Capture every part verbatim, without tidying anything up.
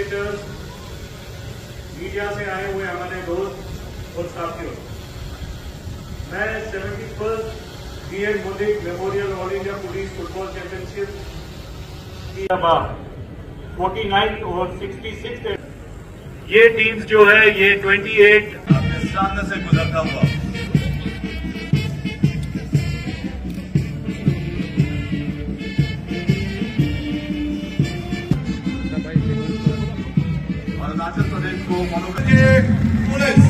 Educators, media से आए हुए हमारे दोस्त और साथियों, मैं seventy first B N Mullick memorial all India police football championship की फोर्टी नाइन और सिक्सटी सिक्स ये टीम्स जो है ये अट्ठाईस सामने से गुजरता हुआ अरुणाचल प्रदेश को मनोरंजन पुलिस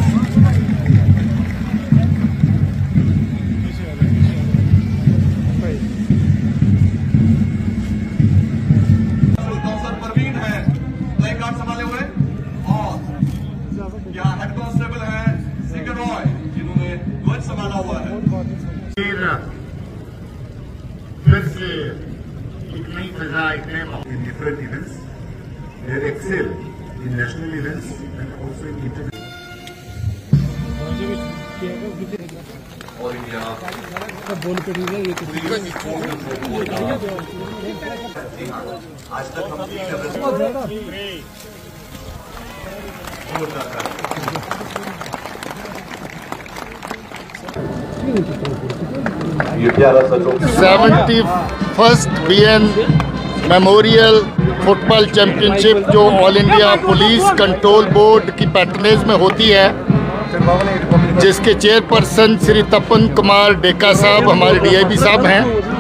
परवीन है प्ले कार्ड संभाले हुए और यहाँ हेड कांस्टेबल है सेकंड रॉय जिन्होंने ध्वज संभाला हुआ है। फिर से इतनी फजा इतने in different events they excel in national events and also in international और इंडिया आज तक हम seventy first B N memorial football championship जो all India police control board की पैटर्नेज में होती है, जिसके चेयरपर्सन श्री तपन कुमार डेका साहब हमारे डी आई बी साहब हैं।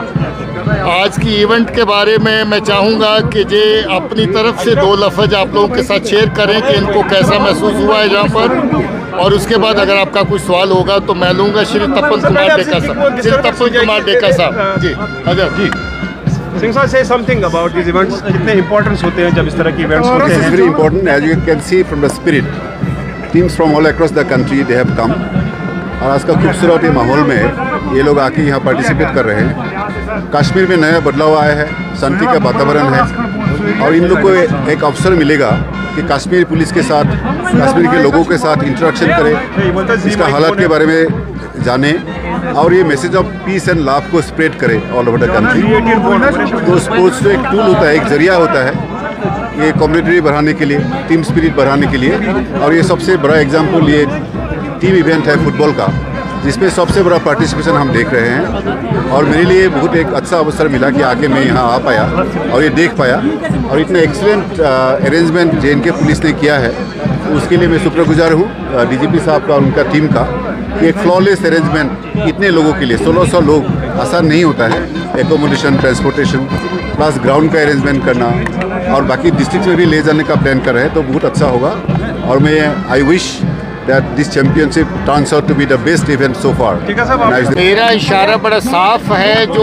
आज की इवेंट के बारे में मैं चाहूँगा कि जे अपनी तरफ से दो लफ्ज़ आप लोगों के साथ शेयर करें कि इनको कैसा महसूस हुआ है यहाँ पर, और उसके बाद अगर आपका कोई सवाल होगा तो मैं लूँगा श्री तपन कुमार डेका साहब। श्री तपन कुमार डेका साहब जी। Ajay ji Singh sir, say something about these events. कितने importance होते हैं जब इस तरह की events होते हैं? This is very important, as you can see from the spirit. Teams from all across the country they have come. और आज का खूबसूरत माहौल में ये लोग आके यहाँ पार्टिसिपेट कर रहे हैं। कश्मीर में नया बदलाव आया है, शांति का वातावरण है और इन लोग को एक अवसर मिलेगा कि कश्मीर पुलिस के साथ, कश्मीर के लोगों के साथ इंटरेक्शन करें, इसका हालात के बारे में जाने और ये message of peace and love को स्प्रेड करे ऑल ओवर द कंट्री। तो स्पोर्ट्स तो एक टूल होता है, एक जरिया होता है ये कम्युनिटी बढ़ाने के लिए, टीम स्पिरिट बढ़ाने के लिए। और ये सबसे बड़ा एग्जांपल ये टीम इवेंट है फुटबॉल का, जिसमें सबसे बड़ा पार्टिसिपेशन हम देख रहे हैं। और मेरे लिए बहुत एक अच्छा अवसर मिला कि आके मैं यहाँ आ पाया और ये देख पाया। और इतना excellent arrangement J and K police ने किया है, उसके लिए मैं शुक्रगुजार हूँ डी जी पी साहब का और उनका टीम का। एक फ्लॉलेस अरेंजमेंट इतने लोगों के लिए, सोलह सौ लोग आसान नहीं होता है। एकोमोडेशन, ट्रांसपोर्टेशन प्लस ग्राउंड का अरेंजमेंट करना और बाकी डिस्ट्रिक्ट में भी ले जाने का प्लान कर रहे हैं, तो बहुत अच्छा होगा। और मैं I wish that this championship turns out to be the best event so far. मेरा इशारा बड़ा साफ है, जो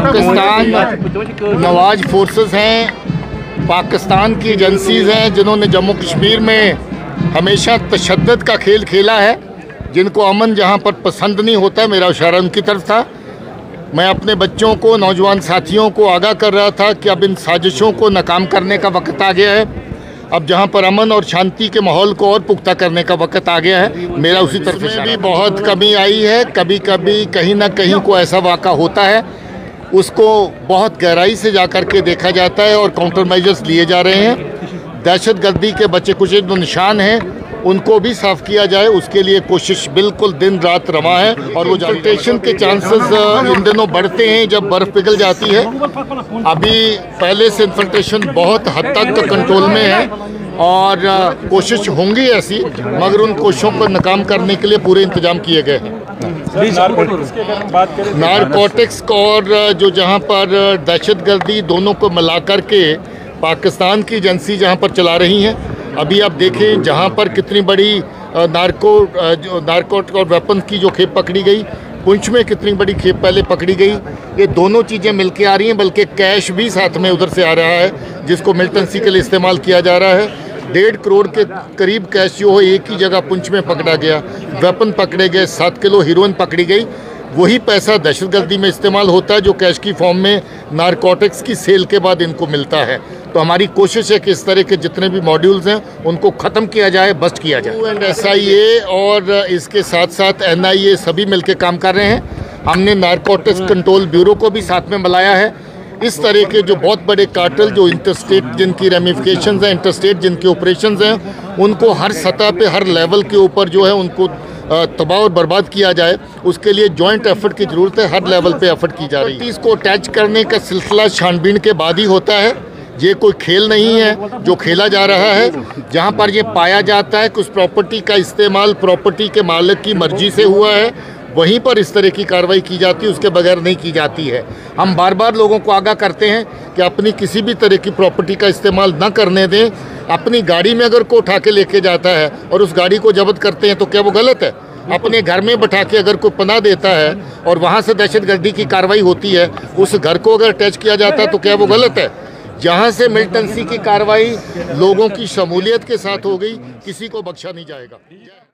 पाकिस्तान नवाज फोर्सेस हैं, पाकिस्तान की एजेंसीज हैं जिन्होंने जम्मू कश्मीर में हमेशा तशद्दुद का खेल खेला है, जिनको अमन जहां पर पसंद नहीं होता है, मेरा इशारा उनकी तरफ था। मैं अपने बच्चों को, नौजवान साथियों को आगाह कर रहा था कि अब इन साजिशों को नाकाम करने का वक्त आ गया है। अब जहां पर अमन और शांति के माहौल को और पुख्ता करने का वक्त आ गया है, मेरा उसी तरफ में भी बहुत कमी आई है। कभी कभी कहीं ना कहीं को ऐसा वाक़ा होता है, उसको बहुत गहराई से जा कर के देखा जाता है और काउंटर मेजर्स लिए जा रहे हैं। दहशतगर्दी के बचे कुछ जो निशान हैं उनको भी साफ़ किया जाए, उसके लिए कोशिश बिल्कुल दिन रात रवा है। और वो इन्फिल्ट्रेशन के चांसेस इन दिनों बढ़ते हैं जब बर्फ़ पिघल जाती है। अभी पहले से इन्फिल्ट्रेशन बहुत हद तक कंट्रोल में है और कोशिश होंगी ऐसी, मगर उन कोशिशों को नाकाम करने के लिए पूरे इंतजाम किए गए हैं। नारकोटिक्स और जो जहाँ पर दहशतगर्दी दोनों को मिला कर के पाकिस्तान की एजेंसी जहाँ पर चला रही हैं, अभी आप देखें जहाँ पर कितनी बड़ी नारको जो नारकोटिक और वेपन की जो खेप पकड़ी गई, पुंछ में कितनी बड़ी खेप पहले पकड़ी गई, ये दोनों चीज़ें मिलके आ रही हैं। बल्कि कैश भी साथ में उधर से आ रहा है जिसको मिलिटेंसी के लिए इस्तेमाल किया जा रहा है। डेढ़ करोड़ के करीब कैश जो हो एक ही जगह पुंछ में पकड़ा गया, वेपन पकड़े गए, सात किलो हीरोइन पकड़ी गई। वही पैसा दहशतगर्दी में इस्तेमाल होता है जो कैश की फॉर्म में नारकोटिक्स की सेल के बाद इनको मिलता है। तो हमारी कोशिश है कि इस तरह के जितने भी मॉड्यूल्स हैं उनको ख़त्म किया जाए, बस्ट किया जाए। एंड एस आई ए और इसके साथ साथ एन आई ए सभी मिलकर काम कर रहे हैं। हमने नारकोटिक्स कंट्रोल ब्यूरो को भी साथ में मिलाया है। इस तरह के जो बहुत बड़े कार्टेल जो इंटरस्टेट जिनकी रेमिफिकेशंस हैं, इंटरस्टेट जिनके ऑपरेशंस हैं, उनको हर सतह पे हर लेवल के ऊपर जो है उनको तबाह और बर्बाद किया जाए, उसके लिए जॉइंट एफर्ट की ज़रूरत है। हर लेवल पे एफर्ट की जा रही है। इसको अटैच करने का सिलसिला छानबीन के बाद ही होता है। ये कोई खेल नहीं है जो खेला जा रहा है। जहाँ पर ये पाया जाता है कि उस प्रॉपर्टी का इस्तेमाल प्रॉपर्टी के मालिक की मर्जी से हुआ है, वहीं पर इस तरह की कार्रवाई की जाती है, उसके बगैर नहीं की जाती है। हम बार बार लोगों को आगाह करते हैं कि अपनी किसी भी तरह की प्रॉपर्टी का इस्तेमाल न करने दें। अपनी गाड़ी में अगर कोई उठा के लेके जाता है और उस गाड़ी को जब्त करते हैं तो क्या वो गलत है? अपने घर में बैठा के अगर कोई पनाह देता है और वहाँ से दहशतगर्दी की कार्रवाई होती है, उस घर को अगर अटैच किया जाता है तो क्या वो गलत है? जहाँ से मिलिटेंसी की कार्रवाई लोगों की शमूलियत के साथ हो गई, किसी को बख्शा नहीं जाएगा।